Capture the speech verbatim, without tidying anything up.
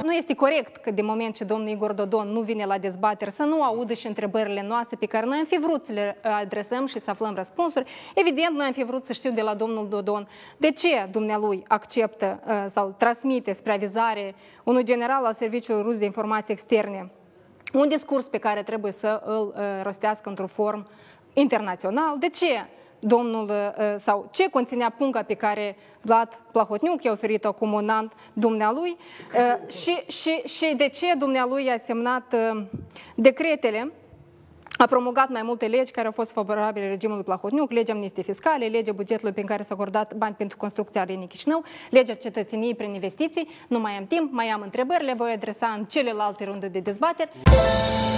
nu este corect că de moment ce domnul Igor Dodon nu vine la dezbateri să nu audă și întrebările noastre pe care noi am fi vrut să le adresăm și să aflăm răspunsuri. Evident, noi am fi vrut să știu de la domnul Dodon de ce dumnealui acceptă sau transmite spre avizare unui general al Serviciului Rus de Informații Externe un discurs pe care trebuie să îl rostească într-un forum internațional. De ce domnul, sau ce conținea punga pe care Vlad Plahotniuc i-a oferit-o acum un an dumnealui și, și, și de ce dumnealui a semnat decretele, a promulgat mai multe legi care au fost favorabile regimului Plahotniuc, legea amnistiei fiscale, legea bugetului prin care s-a acordat bani pentru construcția arenei Chișinău, legea cetățeniei prin investiții. Nu mai am timp, mai am întrebări, le voi adresa în celelalte runde de dezbateri.